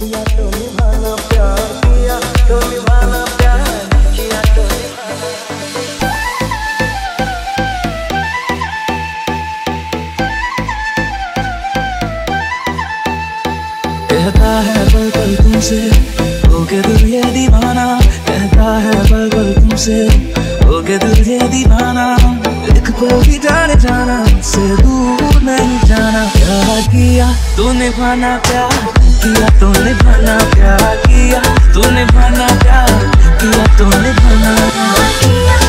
किया तो निभाना, प्यार किया तो निभाना, प्यार किया तो निभाना। कहता है पल पल तुमसे होके दिल ये दीवाना, कहता है पल पल तुमसे होके दिल ये दीवाना। एक पल भी जाने जाना, से दूर नहीं जाना। प्यार किया तो निभाना, प्यार किया तो निभाना, प्यार किया तो निभाना, प्यार किया तो निभाना।